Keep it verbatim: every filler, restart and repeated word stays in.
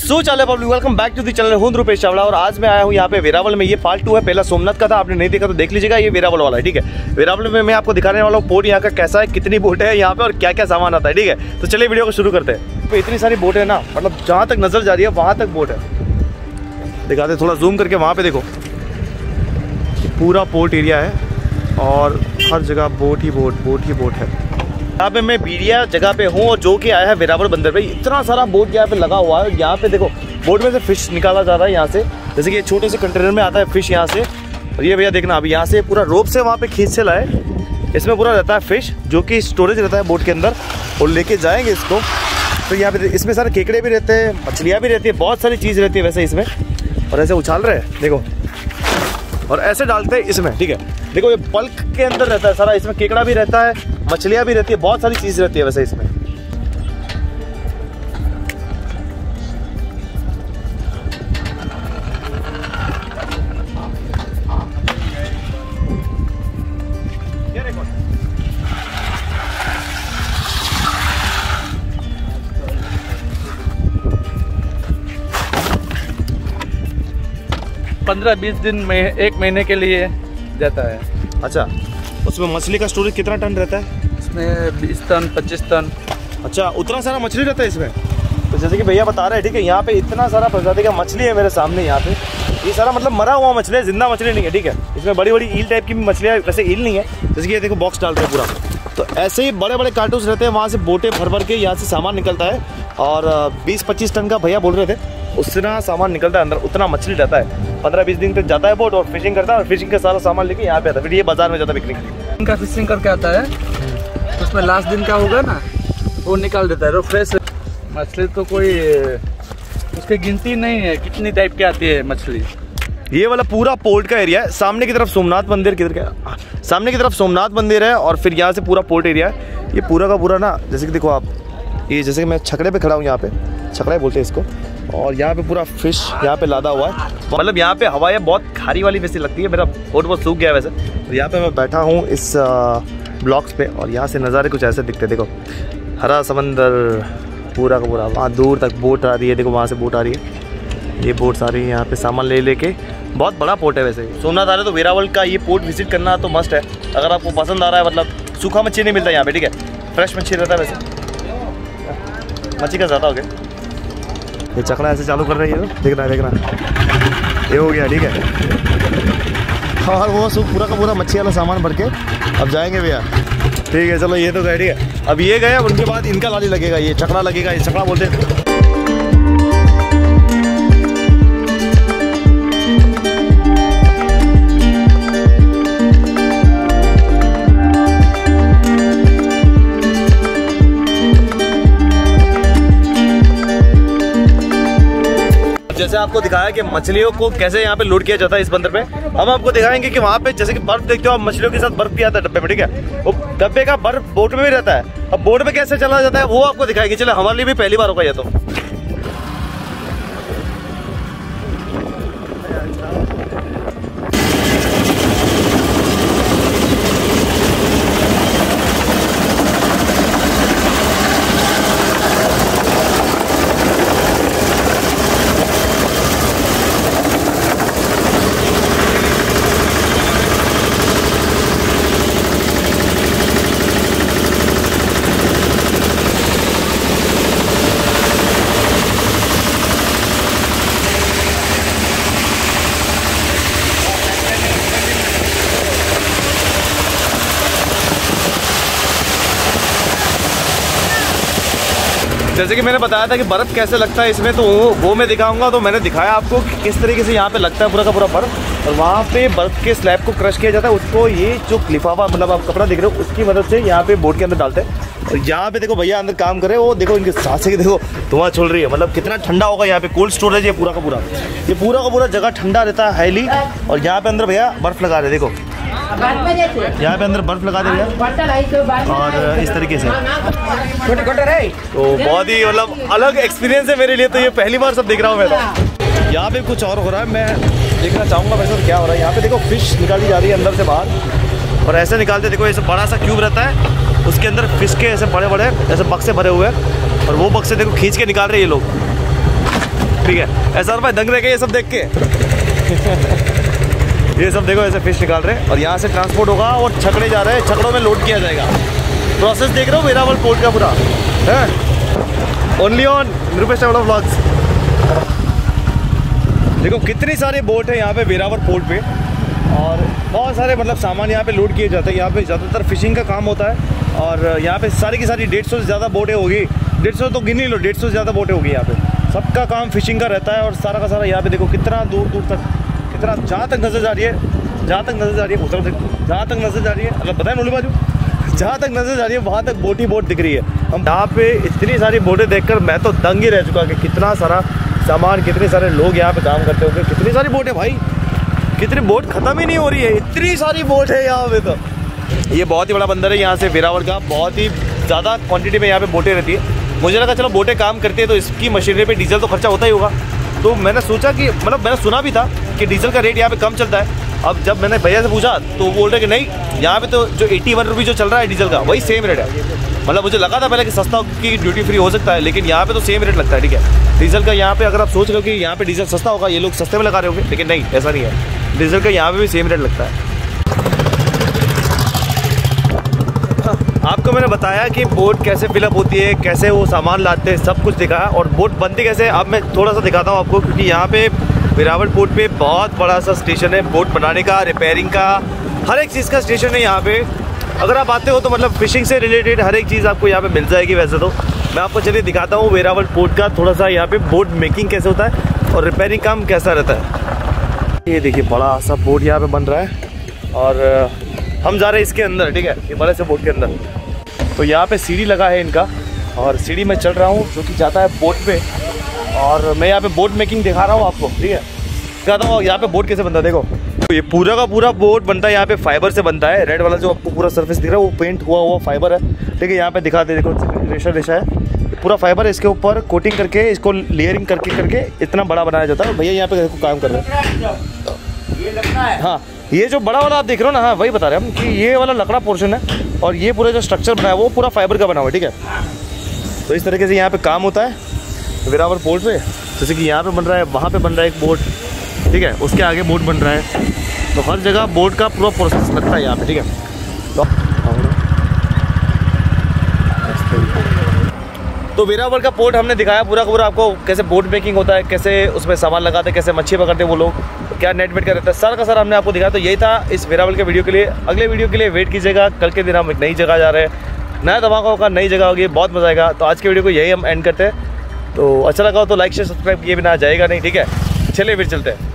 सो चले public, welcome back to the channel हूं रुपेश चावला। और आज मैं आया हूं यहाँ पे वेरावल में। ये पार्ट टू है, पहला सोमनाथ का था, आपने नहीं देखा तो देख लीजिएगा। ये वेरावल वाला है, ठीक है। वेरावल में मैं आपको दिखाने वाला हूँ पोर्ट यहाँ का कैसा है, कितनी बोट है यहाँ पे और क्या क्या सामान आता है, ठीक है। तो चलिए वीडियो को शुरू करते हैं। तो इतनी सारी बोट है ना, मतलब जहाँ तक नजर जा रही है वहाँ तक बोट है। दिखाते थोड़ा जूम करके, वहाँ पे देखो पूरा पोर्ट एरिया है और हर जगह बोट ही बोट बोट ही बोट है। यहाँ पे मैं बीड़िया जगह पे हूँ और जो कि आया है वेरावल बंदर पे। इतना सारा बोट यहाँ पे लगा हुआ है। यहाँ पे देखो बोट में से फिश निकाला जा रहा है यहाँ से, जैसे कि छोटे से कंटेनर में आता है फिश यहाँ से। और ये भैया देखना, अभी यहाँ से पूरा रोप से वहाँ पे खींच से लाए। इसमें पूरा रहता है फिश जो कि स्टोरेज रहता है बोट के अंदर, और लेके जाएंगे इसको। तो यहाँ पे इसमें सारे केकड़े भी रहते हैं, मछलियाँ भी रहती है, बहुत सारी चीज़ रहती है वैसे इसमें। और ऐसे उछाल रहे हैं देखो, और ऐसे डालते हैं इसमें, ठीक है। देखो ये बल्क के अंदर रहता है सारा, इसमें केकड़ा भी रहता है, मछलियाँ भी रहती है, बहुत सारी चीज़ रहती है वैसे इसमें। पंद्रह बीस दिन में एक महीने के लिए जाता है। अच्छा, उसमें मछली का स्टोरेज कितना टन रहता है? इसमें बीस टन पच्चीस टन। अच्छा, उतना सारा मछली रहता है इसमें। तो जैसे कि भैया बता रहे हैं, ठीक है, यहाँ पे इतना सारा प्रजाति का मछली है मेरे सामने। यहाँ पे ये सारा मतलब मरा हुआ मछली है, जिंदा मछली नहीं है, ठीक है। इसमें बड़ी बड़ी ईल टाइप की भी मछलियाँ, वैसे ईल नहीं है। जैसे कि ये देखो बॉक्स डालते हैं पूरा, तो ऐसे ही बड़े बड़े कार्टून्स रहते हैं। वहाँ से बोटें भर भर के यहाँ से सामान निकलता है। और बीस पच्चीस टन का भैया बोल रहे थे, उससे ना सामान निकलता है अंदर, उतना मछली रहता है। पंद्रह बीस दिन तक जाता है बोट और फिशिंग करता है, और फिशिंग का सारा सामान लेके यहाँ पे आता है। फिर ये बाजार में जाता है बिकने के लिए। इनका फिशिंग करके आता है, उसमें लास्ट दिन का होगा ना, वो निकाल देता है। फ्रेश मछली तो कोई उसकी गिनती नहीं है, कितनी टाइप की आती है मछली। ये वाला पूरा पोर्ट का एरिया है। सामने की तरफ सोमनाथ मंदिर, किधर क्या, सामने की तरफ सोमनाथ मंदिर है, और फिर यहाँ से पूरा पोर्ट एरिया है। ये पूरा का पूरा ना, जैसे कि देखो आप, ये जैसे कि मैं छकड़े पे खड़ा हूँ, यहाँ पे छकड़ा बोलते हैं इसको। और यहाँ पे पूरा फिश यहाँ पे लादा हुआ है। मतलब यहाँ पे हवा बहुत खारी वाली वैसी लगती है। मेरा बोट बहुत सूख गया है वैसे। और यहाँ पे मैं बैठा हूँ इस ब्लॉक्स पे, और यहाँ से नज़ारे कुछ ऐसे दिखते हैं। देखो हरा समंदर पूरा का पूरा, वहाँ दूर तक बोट आ रही है। देखो वहाँ से बोट आ रही है, ये बोट्स आ रही है यहाँ पे सामान ले लेके। बहुत बड़ा पोर्ट है वैसे। सोमनाथ आ रहे तो वेरावल का ये पोर्ट विजिट करना तो मस्ट है, अगर आपको पसंद आ रहा है। मतलब सूखा मच्छी नहीं मिलता यहाँ पे, ठीक है, फ्रेश मच्छी रहता है वैसे। मच्छी का ज़्यादा हो गया। ये चकला ऐसे चालू कर रही है, देखना देखना, ये हो गया, ठीक है। और वो सब पूरा का पूरा मच्छी वाला सामान भर के अब जाएंगे भैया, ठीक है। चलो ये तो गए, ठीक है। अब ये गए, अब उनके बाद इनका लाली लगेगा, ये चकला लगेगा। ये चकला बोलते हैं। जैसे आपको दिखाया कि मछलियों को कैसे यहाँ पे लोड किया जाता है इस बंदर पे, हम आपको दिखाएंगे कि वहाँ पे जैसे कि बर्फ देखते हो आप, मछलियों के साथ बर्फ भी आता है डब्बे में, ठीक है। वो डब्बे का बर्फ बोट में भी रहता है। अब बोट में कैसे चला जाता है वो आपको दिखाएंगे। चलो, हमारे लिए भी पहली बार होगा ये तो। जैसे कि मैंने बताया था कि बर्फ़ कैसे लगता है इसमें, तो वो, वो मैं दिखाऊंगा। तो मैंने दिखाया आपको कि किस तरीके से यहाँ पे लगता है पूरा का पूरा बर्फ़, और वहाँ पे बर्फ़ के स्लैब को क्रश किया जाता है। उसको ये जो लिफाफा, मतलब आप कपड़ा देख रहे हो, उसकी मदद से यहाँ पे बोट के अंदर डालते हैं। और यहाँ पे देखो भैया अंदर काम कर रहे हैं, वो देखो इनके साथ से देखो धुआं छोड़ रही है। मतलब कितना ठंडा होगा यहाँ पे। कोल्ड स्टोरेज है पूरा का पूरा, ये पूरा का पूरा जगह ठंडा रहता है हाईली। और यहाँ पे अंदर भैया बर्फ़ लगा रहे, देखो यहाँ पे अंदर बर्फ लगा देंगे और इस तरीके से। तो बहुत ही मतलब अलग एक्सपीरियंस है मेरे लिए। तो ये पहली बार सब देख रहा हूँ मैं तो। यहाँ पे कुछ और हो रहा है, मैं देखना चाहूँगा वैसे तो क्या हो रहा है। यहाँ पे देखो फिश निकाली जा रही है अंदर से बाहर, और ऐसे निकालते देखो, ऐसे बड़ा सा क्यूब रहता है, उसके अंदर फिश के ऐसे बड़े बड़े ऐसे बक्से भरे हुए हैं, और वो बक्से देखो खींच के निकाल रहे हैं ये लोग। ठीक है। ऐसा भाई दंग रह गए ये सब देख के। ये सब देखो ऐसे फिश निकाल रहे हैं और यहाँ से ट्रांसपोर्ट होगा और छकड़े जा रहे हैं, छकड़ों में लोड किया जाएगा। प्रोसेस देख रहे हो वेरावल पोर्ट का पूरा है। ओनली ऑन निरूपेश चावला व्लॉग्स। देखो कितनी सारे बोट है यहाँ पे वेरावल पोर्ट पे और बहुत सारे मतलब सामान यहाँ पे लोड किए जाते हैं। यहाँ पे ज़्यादातर फिशिंग का काम होता है और यहाँ पे सारी की सारी डेढ़ सौ से ज़्यादा बोटें होगी। डेढ़ सौ तो गिन ही लो, डेढ़ सौ से ज़्यादा बोटें होगी यहाँ पे। सबका काम फिशिंग का रहता है और सारा का सारा यहाँ पे देखो कितना दूर दूर तक, कितना जहाँ तक नज़र जा रही है, जहाँ तक नज़र जा रही है उधर देखो, जहाँ तक नज़र जा रही है मतलब बताए नोली बाजू, जहाँ तक नज़र जा रही है वहाँ तक बोट ही बोट दिख रही है। हम यहाँ पे इतनी सारी बोटें देखकर मैं तो दंग ही रह चुका कि कितना सारा सामान, कितने सारे लोग यहाँ पे काम करते होंगे। कितनी सारी बोट है भाई, कितनी बोट ख़त्म ही नहीं हो रही है, इतनी सारी बोट है यहाँ पे। तो ये बहुत ही बड़ा बंदर है यहाँ से वेरावल का, बहुत ही ज़्यादा क्वांटिटी में यहाँ पे बोटें रहती है। मुझे लगा चलो बोटें काम करती है तो इसकी मशीनरी पे डीजल तो खर्चा होता ही होगा। तो मैंने सोचा कि मतलब मैंने सुना भी था कि डीजल का रेट यहाँ पे कम चलता है। अब जब मैंने भैया से पूछा तो बोल रहे कि नहीं, यहाँ पे तो जो एटी वन रुपीज़ जो चल रहा है डीजल का वही सेम रेट है। मतलब मुझे लगा था पहले कि सस्ता की ड्यूटी फ्री हो सकता है, लेकिन यहाँ पे तो सेम रेट लगता है। ठीक है, डीजल का यहाँ पे अगर आप सोच रहे हो कि यहाँ पे डीजल सस्ता होगा, ये लोग सस्ते में लगा रहे होंगे, लेकिन नहीं, ऐसा नहीं है। डीजल का यहाँ पे भी सेम रेट लगता है। आपको मैंने बताया कि बोट कैसे फिलअप होती है, कैसे वो सामान लाते हैं, सब कुछ दिखाया। और बोट बनती कैसे अब मैं थोड़ा सा दिखाता हूँ आपको, क्योंकि यहाँ पे वेरावल पोर्ट पे बहुत बड़ा सा स्टेशन है बोट बनाने का, रिपेयरिंग का, हर एक चीज़ का स्टेशन है यहाँ पे। अगर आप आते हो तो मतलब फिशिंग से रिलेटेड हर एक चीज़ आपको यहाँ पे मिल जाएगी। वैसे तो मैं आपको चलिए दिखाता हूँ वेरावल पोर्ट का थोड़ा सा यहाँ पे बोट मेकिंग कैसे होता है और रिपेयरिंग काम कैसा रहता है। ये देखिए बड़ा सा बोट यहाँ पे बन रहा है और हम जा रहे हैं इसके अंदर। ठीक है, ये बड़े से बोट के अंदर। तो यहाँ पे सीढ़ी लगा है इनका और सीढ़ी में चल रहा हूँ जो कि जाता है बोट पे, और मैं यहाँ पे बोट मेकिंग दिखा रहा हूँ आपको। ठीक है, दिखाता हूँ यहाँ पे बोट कैसे बनता है। देखो तो ये पूरा का पूरा बोट बनता है यहाँ पे फाइबर से बनता है। रेड वाला जो आपको पूरा सरफेस दिख रहा है वो पेंट हुआ हुआ फाइबर है। ठीक है, यहाँ पे दिखाते देखो रेशा रेशा है, पूरा फाइबर है। इसके ऊपर कोटिंग करके इसको लेयरिंग करके करके इतना बड़ा बनाया जाता है। भैया यहाँ पे देखो काम कर रहे हैं। हाँ, ये जो बड़ा वाला आप देख रहे हो ना, हाँ वही बता रहे हैं हम कि ये वाला लकड़ा पोर्शन है और ये पूरा जो स्ट्रक्चर बना है वो पूरा फाइबर का बना हुआ है। ठीक है, तो इस तरीके से यहाँ पे काम होता है वेरावल पोर्ट पे। जैसे कि यहाँ पे बन रहा है, वहाँ पे बन रहा है एक बोट। ठीक है, उसके आगे बोट बन रहा है। तो हर जगह बोट का पूरा प्रोसेस लगता है यहाँ पे। ठीक है, तो तो वेरावल का पोर्ट हमने दिखाया पूरा का पूरा आपको, कैसे बोट मेकिंग होता है, कैसे उसमें सामान लगाते हैं, कैसे मच्छी पकड़ते हैं वो लोग, क्या नेट वेट का रहता है, सारा का सारा हमने आपको दिखाया। तो यही था इस वेरावल के वीडियो के लिए। अगले वीडियो के लिए वेट कीजिएगा। कल के दिन हम एक नई जगह जा रहे हैं, नया धमाका होगा, नई जगह होगी, बहुत मजा आएगा। तो आज के वीडियो को यही हम एंड करते हैं। तो अच्छा लगा हो तो लाइक शेयर सब्सक्राइब किए बिना जाएगा नहीं। ठीक है, चलिए फिर चलते हैं।